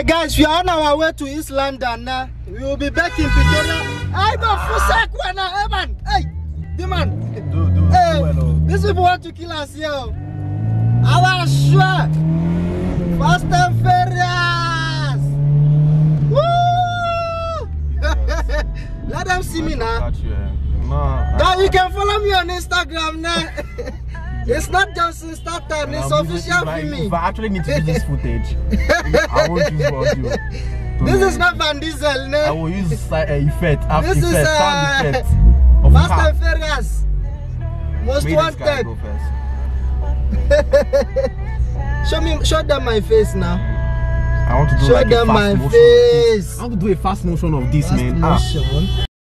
Alright guys, we are on our way to East London now. We will be back in Pretoria. Hey, but hey man, hey, the man. These people want to kill us here. I was sure. Fast and Furious. Woo! Let them see me now. Guys, you can follow me on Instagram now. It's not just Insta time, it's official for me. If I actually need to use this footage, I won't use audio. This is not Van Diesel, no? I will use effect, after this effect, is sound effect. Fast and Furious. Most wanted. Show them my face now. I want to do show them my face. I want to do a fast motion of this, fast man. Motion.